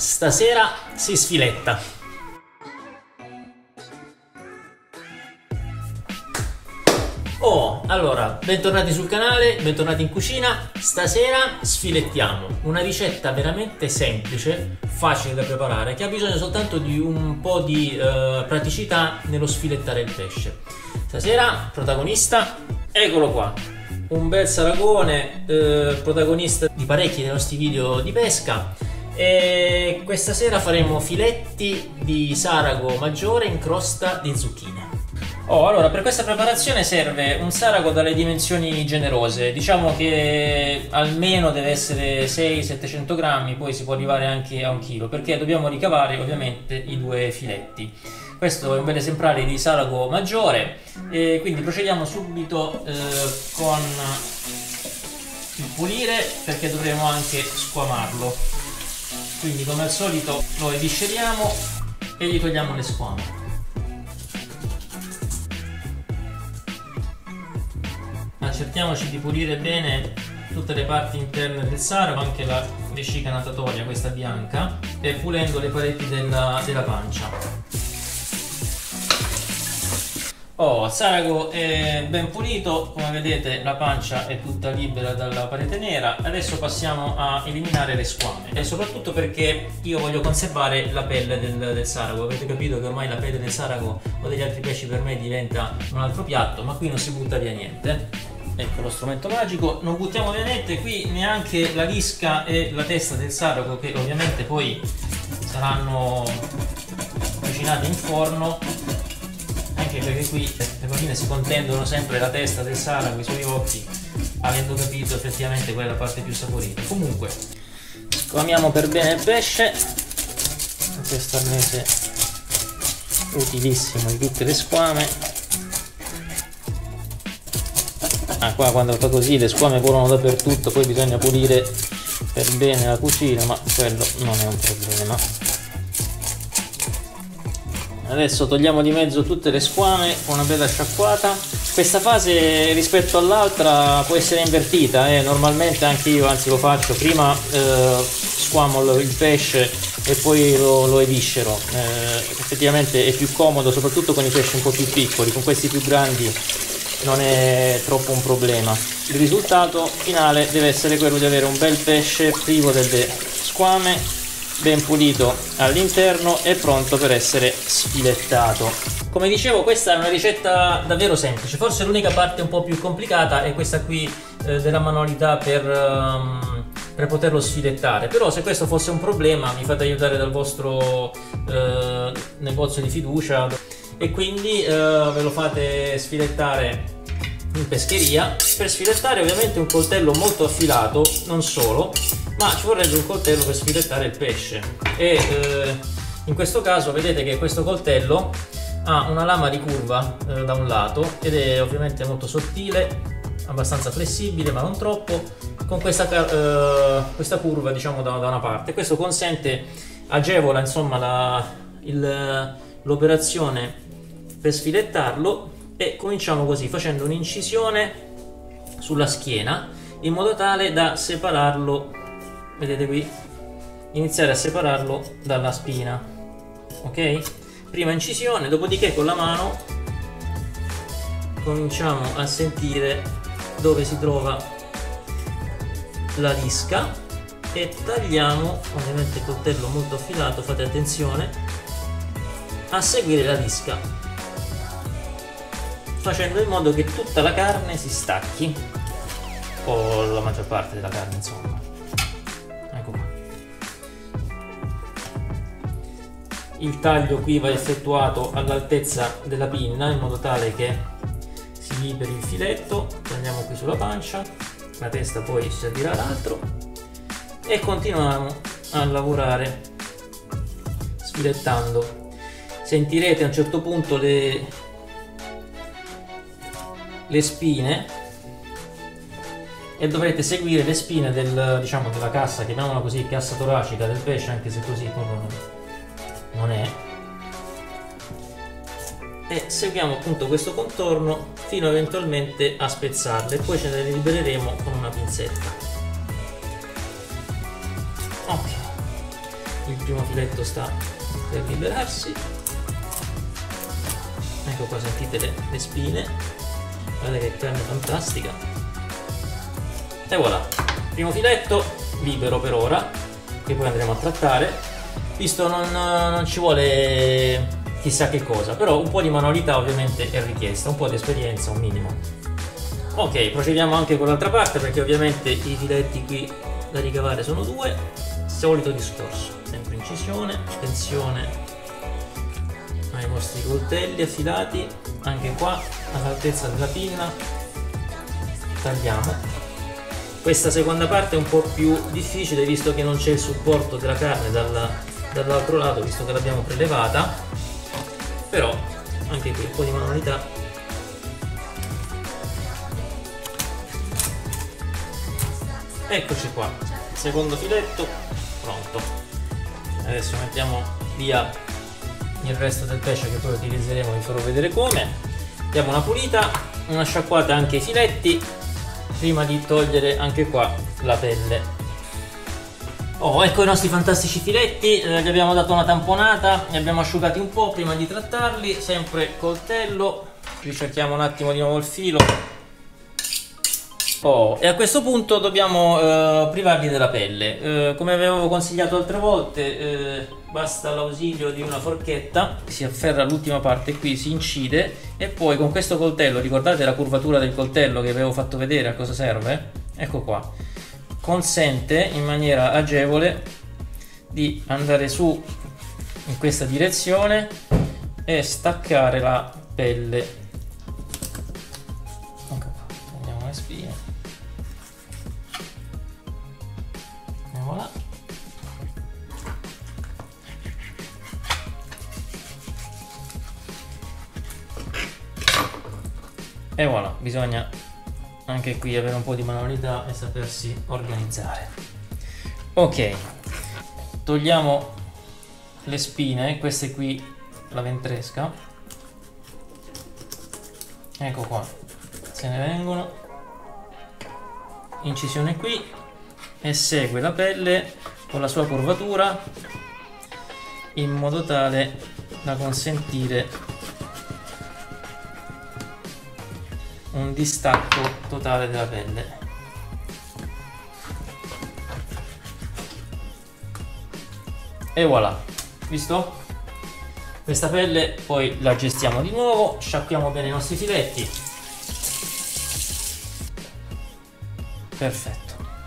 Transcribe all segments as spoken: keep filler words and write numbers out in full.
stasera si sfiletta. Oh, allora, bentornati sul canale, bentornati in cucina. Stasera sfilettiamo una ricetta veramente semplice, facile da preparare, che ha bisogno soltanto di un po' di uh, praticità nello sfilettare il pesce. Stasera, protagonista, eccolo qua, un bel saragone, eh, protagonista di parecchi dei nostri video di pesca. E questa sera faremo filetti di sarago maggiore in crosta di zucchine. Oh, allora, per questa preparazione serve un sarago dalle dimensioni generose, diciamo che almeno deve essere sei settecento grammi, poi si può arrivare anche a un chilo, perché dobbiamo ricavare ovviamente i due filetti. Questo è un bel esemplare di sarago maggiore, e quindi procediamo subito eh, con il pulire, perché dovremo anche squamarlo. Quindi, come al solito, lo evisceriamo e gli togliamo le squame. Accertiamoci di pulire bene tutte le parti interne del sarago, anche la vescica natatoria, questa bianca, e pulendo le pareti della, della pancia. Oh, il sarago è ben pulito, come vedete la pancia è tutta libera dalla parete nera. Adesso passiamo a eliminare le squame, e soprattutto perché io voglio conservare la pelle del, del sarago. Avete capito che ormai la pelle del sarago o degli altri pesci per me diventa un altro piatto, ma qui non si butta via niente. Ecco lo strumento magico, non buttiamo via niente qui, neanche la lisca e la testa del sarago, che ovviamente poi saranno cucinate in forno, anche perché qui le bambine si contendono sempre la testa del sarago, i suoi occhi, avendo capito effettivamente quella è la parte più saporita. Comunque squamiamo per bene il pesce, questo arnese utilissimo di tutte le squame. Ah, qua quando fa così le squame volano dappertutto, poi bisogna pulire per bene la cucina, ma quello non è un problema. Adesso togliamo di mezzo tutte le squame con una bella sciacquata. Questa fase rispetto all'altra può essere invertita, eh? Normalmente anche io, anzi lo faccio, prima eh, squamo il pesce e poi lo, lo eviscero. Eh, effettivamente è più comodo, soprattutto con i pesci un po' più piccoli. Con questi più grandi non è troppo un problema. Il risultato finale deve essere quello di avere un bel pesce privo delle squame, ben pulito all'interno e pronto per essere sfilettato. Come dicevo, questa è una ricetta davvero semplice. Forse l'unica parte un po' più complicata è questa qui eh, della manualità per, um, per poterlo sfilettare. Però se questo fosse un problema vi fate aiutare dal vostro eh, negozio di fiducia e quindi eh, ve lo fate sfilettare in pescheria. Per sfilettare ovviamente un coltello molto affilato, non solo, ma ci vorrebbe un coltello per sfilettare il pesce, e eh, in questo caso vedete che questo coltello ha una lama di curva eh, da un lato, ed è ovviamente molto sottile, abbastanza flessibile ma non troppo, con questa, eh, questa curva diciamo da, da una parte. Questo consente, agevola insomma l'operazione per sfilettarlo, e cominciamo così, facendo un'incisione sulla schiena in modo tale da separarlo, vedete qui, iniziare a separarlo dalla spina. Ok? Prima incisione, dopodiché con la mano cominciamo a sentire dove si trova la lisca e tagliamo, ovviamente il coltello molto affilato, fate attenzione a seguire la lisca, facendo in modo che tutta la carne si stacchi, o la maggior parte della carne insomma. Ecco qua. Il taglio qui va effettuato all'altezza della pinna in modo tale che si liberi il filetto. Prendiamo qui sulla pancia, la testa poi si servirà all'altro, e continuiamo a lavorare sfilettando. Sentirete a un certo punto le, le spine, e dovrete seguire le spine del, diciamo, della cassa, chiamiamola così, cassa toracica del pesce, anche se così proprio non è, e seguiamo appunto questo contorno fino eventualmente a spezzarle, e poi ce ne libereremo con una pinzetta. Ok, il primo filetto sta per liberarsi. Ecco qua, sentite le, le spine, guardate che carne fantastica. E voilà, primo filetto libero per ora, che poi andremo a trattare. Visto non, non ci vuole chissà che cosa, però un po' di manualità ovviamente è richiesta, un po' di esperienza, un minimo. Ok, procediamo anche con l'altra parte, perché ovviamente i filetti qui da ricavare sono due. Solito discorso, sempre incisione, attenzione ai vostri coltelli affilati, anche qua all'altezza della pinna tagliamo. Questa seconda parte è un po' più difficile visto che non c'è il supporto della carne dalla, dall'altro lato, visto che l'abbiamo prelevata, però anche qui un po' di manualità. Eccoci qua, secondo filetto pronto. Adesso mettiamo via il resto del pesce che poi utilizzeremo, vi farò vedere come. Diamo una pulita, una sciacquata anche ai filetti prima di togliere anche qua la pelle. Oh, ecco i nostri fantastici filetti, eh, gli abbiamo dato una tamponata, li abbiamo asciugati un po' prima di trattarli, sempre coltello, ricerchiamo un attimo di nuovo il filo. Oh, e a questo punto dobbiamo eh, privarli della pelle. Eh, come avevo consigliato altre volte, eh, basta l'ausilio di una forchetta, si afferra l'ultima parte qui, si incide e poi con questo coltello, ricordate la curvatura del coltello che avevo fatto vedere a cosa serve? Ecco qua, consente in maniera agevole di andare su in questa direzione e staccare la pelle. Ecco qua, togliamo le spine. Voilà. E voilà, bisogna anche qui avere un po' di manualità e sapersi organizzare. Ok, togliamo le spine, queste qui, la ventresca. Ecco qua, se ne vengono, incisione qui e segue la pelle con la sua curvatura in modo tale da consentire un distacco totale della pelle. E voilà, visto? Questa pelle poi la gestiamo di nuovo, sciacquiamo bene i nostri filetti. Perfetto.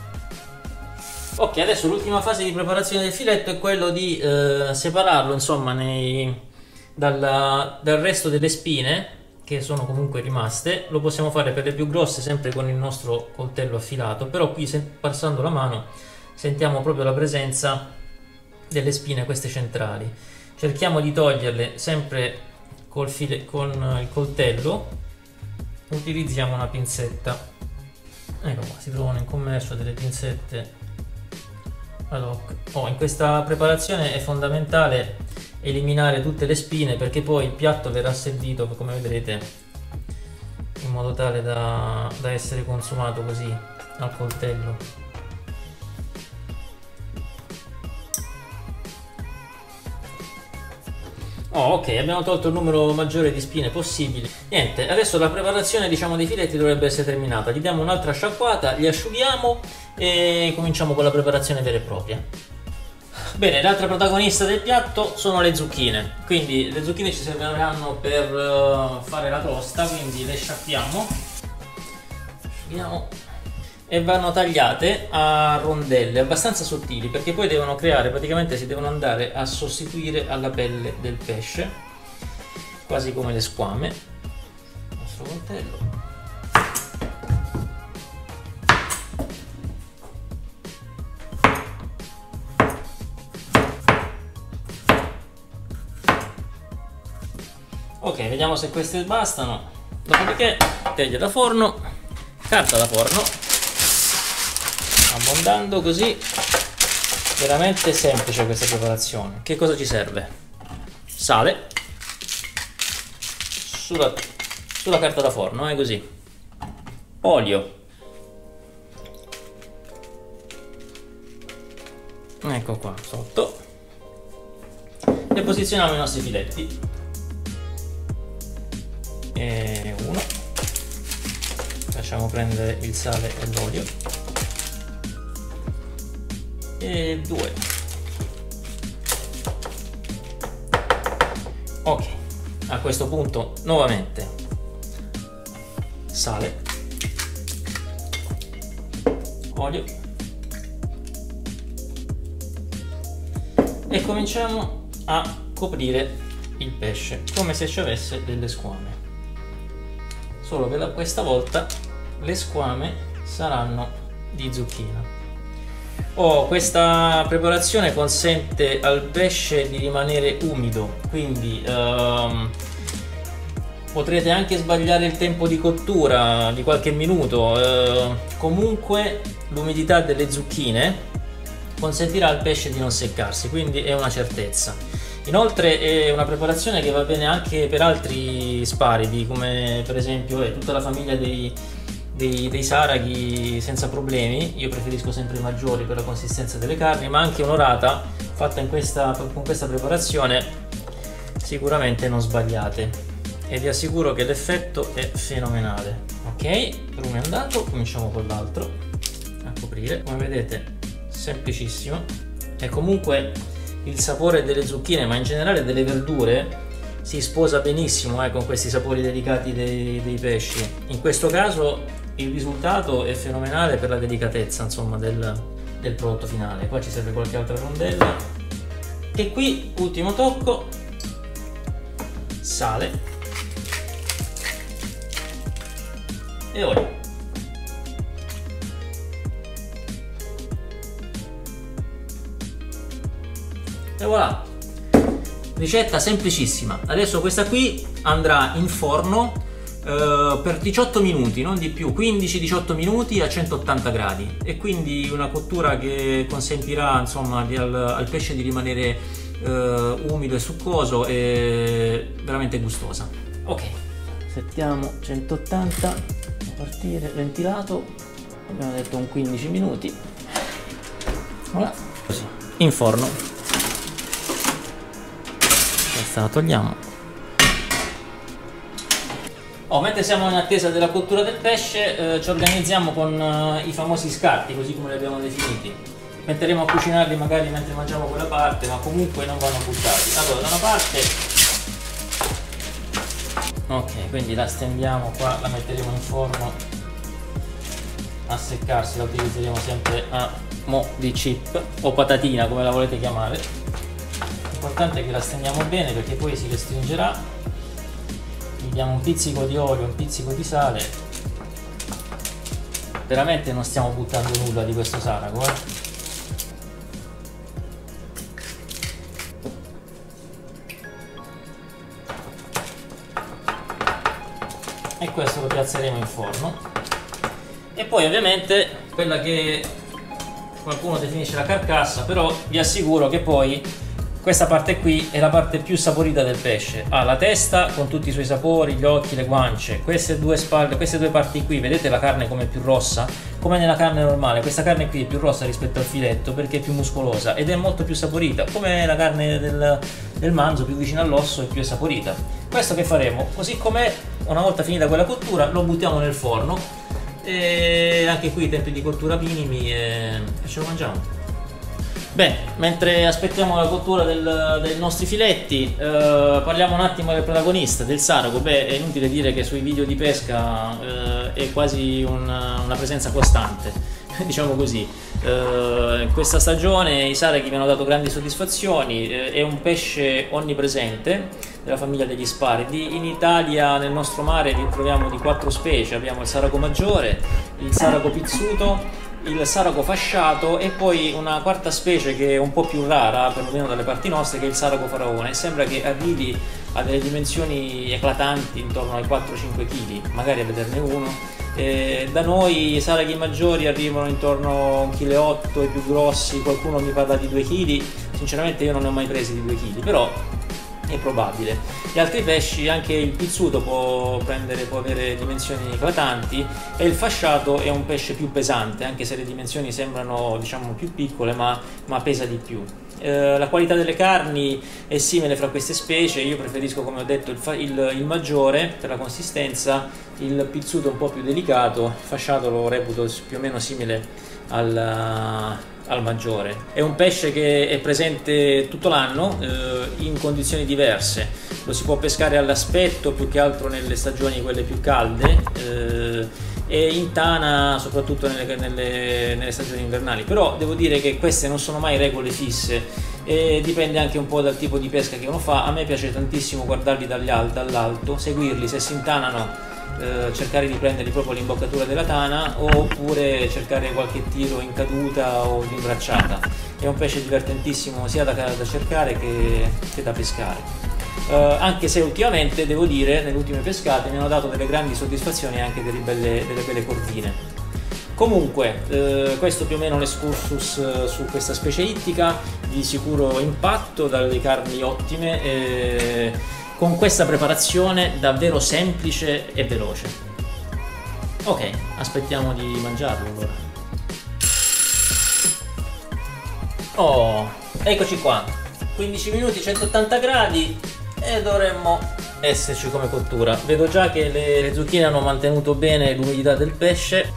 Ok, adesso l'ultima fase di preparazione del filetto è quello di eh, separarlo, insomma, nei, dalla, dal resto delle spine che sono comunque rimaste. Lo possiamo fare per le più grosse sempre con il nostro coltello affilato, però qui se, passando la mano sentiamo proprio la presenza delle spine, queste centrali. Cerchiamo di toglierle sempre col file, con il coltello, utilizziamo una pinzetta. Ecco qua, si trovano in commercio delle pinzette ad hoc. Oh, in questa preparazione è fondamentale eliminare tutte le spine, perché poi il piatto verrà servito, come vedrete, in modo tale da, da essere consumato così al coltello. Oh, ok, abbiamo tolto il numero maggiore di spine possibili. Niente, adesso la preparazione, diciamo, dei filetti dovrebbe essere terminata. Gli diamo un'altra sciacquata, li asciughiamo e cominciamo con la preparazione vera e propria. Bene, l'altra protagonista del piatto sono le zucchine. Quindi le zucchine ci serviranno per uh, fare la crosta, quindi le sciacquiamo. Asciughiamo. E vanno tagliate a rondelle abbastanza sottili, perché poi devono creare, praticamente si devono andare a sostituire alla pelle del pesce, quasi come le squame. Il nostro coltello. Ok, vediamo se queste bastano. Dopodiché teglia da forno, carta da forno, abbondando così. Veramente semplice questa preparazione. Che cosa ci serve? Sale sulla, sulla carta da forno, è eh, così. Olio, ecco qua sotto. e posizioniamo i nostri filetti. E uno, facciamo prendere il sale e l'olio, e due. Ok, a questo punto nuovamente sale, olio e cominciamo a coprire il pesce come se ci avesse delle squame, solo che da questa volta le squame saranno di zucchina. Oh, questa preparazione consente al pesce di rimanere umido, quindi ehm, potrete anche sbagliare il tempo di cottura di qualche minuto, eh, comunque l'umidità delle zucchine consentirà al pesce di non seccarsi, quindi è una certezza. Inoltre è una preparazione che va bene anche per altri sparidi, come per esempio è tutta la famiglia dei, dei, dei saraghi senza problemi. Io preferisco sempre i maggiori per la consistenza delle carni, ma anche un'orata fatta in questa, con questa preparazione sicuramente non sbagliate, e vi assicuro che l'effetto è fenomenale. Ok, l'uno è andato, cominciamo con l'altro a coprire. Come vedete, semplicissimo, e comunque il sapore delle zucchine, ma in generale delle verdure, si sposa benissimo eh, con questi sapori delicati dei, dei pesci. In questo caso il risultato è fenomenale per la delicatezza, insomma, del, del prodotto finale. Qua ci serve qualche altra rondella, e qui ultimo tocco, sale e olio. E voilà, ricetta semplicissima. Adesso questa qui andrà in forno eh, per diciotto minuti, non di più, quindici diciotto minuti a centottanta gradi, e quindi una cottura che consentirà, insomma, di, al, al pesce di rimanere eh, umido e succoso e veramente gustosa. Ok, settiamo centottanta, a partire ventilato, abbiamo detto un quindici minuti. Voilà, così, in forno. Questa la togliamo. Oh, mentre siamo in attesa della cottura del pesce, eh, ci organizziamo con eh, i famosi scarti, così come li abbiamo definiti. Metteremo a cucinarli magari mentre mangiamo quella parte, ma comunque non vanno buttati. Allora, da una parte, ok, quindi la stendiamo qua, la metteremo in forno a seccarsi, la utilizzeremo sempre a mo' di chip o patatina, come la volete chiamare. L'importante è che la stendiamo bene, perché poi si restringerà. Gli diamo un pizzico di olio, un pizzico di sale. Veramente non stiamo buttando nulla di questo sarago, eh? E questo lo piazzeremo in forno. E poi ovviamente quella che qualcuno definisce la carcassa, però vi assicuro che poi questa parte qui è la parte più saporita del pesce. Ha la testa con tutti i suoi sapori, gli occhi, le guance, queste due spalle, queste due parti qui, vedete la carne come è più rossa? Come nella carne normale, questa carne qui è più rossa rispetto al filetto perché è più muscolosa ed è molto più saporita, come la carne del, del manzo, più vicina all'osso e più è saporita. Questo che faremo, così com'è, una volta finita quella cottura, lo buttiamo nel forno, e anche qui i tempi di cottura minimi, e, e ce lo mangiamo. Bene, mentre aspettiamo la cottura del, dei nostri filetti, eh, parliamo un attimo del protagonista, del sarago. Beh, è inutile dire che sui video di pesca eh, è quasi una, una presenza costante, diciamo così. Eh, in questa stagione i saraghi mi hanno dato grandi soddisfazioni, eh, è un pesce onnipresente della famiglia degli sparidi. In Italia, nel nostro mare, ne troviamo di quattro specie: abbiamo il sarago maggiore, il sarago pizzuto, il sarago fasciato e poi una quarta specie che è un po' più rara, perlomeno dalle parti nostre, che è il sarago faraone. Sembra che arrivi a delle dimensioni eclatanti, intorno ai quattro cinque chili, magari a vederne uno. E da noi i saraghi maggiori arrivano intorno a un chilo e otto, i più grossi, qualcuno mi parla di due chili. Sinceramente io non ne ho mai presi di due chili, però è probabile. Gli altri pesci, anche il pizzuto può prendere, può avere dimensioni eclatanti, e il fasciato è un pesce più pesante, anche se le dimensioni sembrano, diciamo, più piccole, ma, ma pesa di più. Eh, la qualità delle carni è simile fra queste specie, io preferisco, come ho detto, il, il, il maggiore per la consistenza, il pizzuto un po' più delicato, il fasciato lo reputo più o meno simile al, al maggiore. È un pesce che è presente tutto l'anno eh, in condizioni diverse, lo si può pescare all'aspetto più che altro nelle stagioni quelle più calde, eh, e in tana soprattutto nelle, nelle, nelle stagioni invernali, però devo dire che queste non sono mai regole fisse e dipende anche un po' dal tipo di pesca che uno fa. A me piace tantissimo guardarli dall'alto, seguirli, se si intanano eh, cercare di prenderli proprio all'imboccatura della tana, oppure cercare qualche tiro in caduta o di imbracciata. È un pesce divertentissimo sia da, da cercare che, che da pescare. Uh, anche se ultimamente, devo dire, nelle ultime pescate mi hanno dato delle grandi soddisfazioni e anche delle belle, delle belle cordine. Comunque, uh, questo più o meno l'escursus uh, su questa specie ittica, di sicuro impatto, dalle carni ottime, e con questa preparazione davvero semplice e veloce. Ok, aspettiamo di mangiarlo allora. Oh, eccoci qua, quindici minuti, centottanta gradi. E dovremmo esserci come cottura. Vedo già che le, le zucchine hanno mantenuto bene l'umidità del pesce.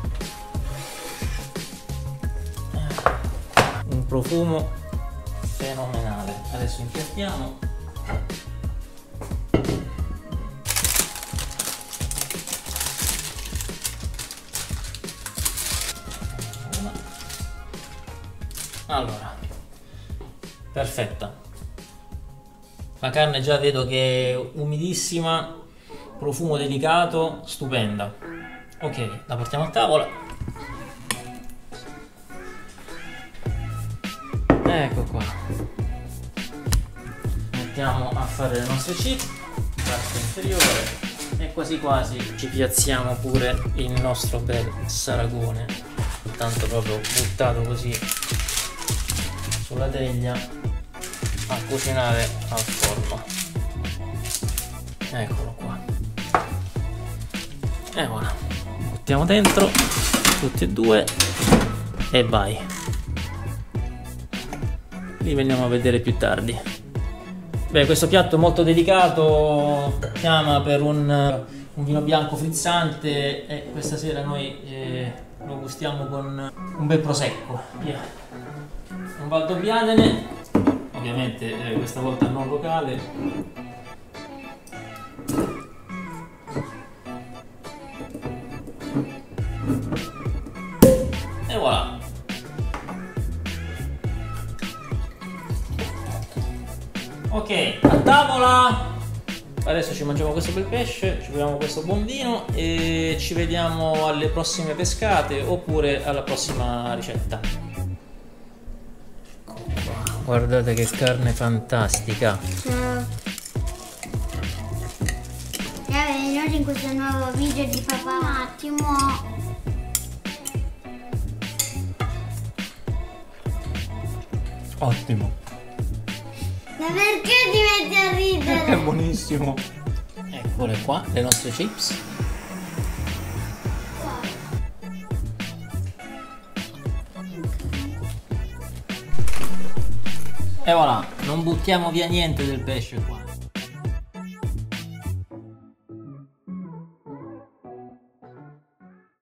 Un profumo fenomenale. Adesso impiattiamo. Allora, perfetta. La carne già vedo che è umidissima, profumo delicato, stupenda. Ok, la portiamo a tavola. Ecco qua. Mettiamo a fare le nostre chip, parte inferiore, e quasi quasi ci piazziamo pure il nostro bel saragone, tanto proprio buttato così sulla teglia a cucinare al forno. Eccolo qua. E voilà, buttiamo dentro tutti e due e vai. Li veniamo a vedere più tardi. Beh, questo piatto è molto delicato, chiama per un, un vino bianco frizzante, e questa sera noi eh, lo gustiamo con un bel prosecco. Via. Un Valdobbiadene, ovviamente eh, questa volta non locale. E voilà. Ok, a tavola. Adesso ci mangiamo questo bel pesce, ci beviamo questo buon vino e ci vediamo alle prossime pescate oppure alla prossima ricetta. Guardate che carne fantastica. Ciao. Ciao, benvenuti in questo nuovo video di papà. Un attimo. Ottimo. Ma perché ti metti a ridere? È buonissimo. Eccole qua le nostre chips. E voilà, non buttiamo via niente del pesce qua.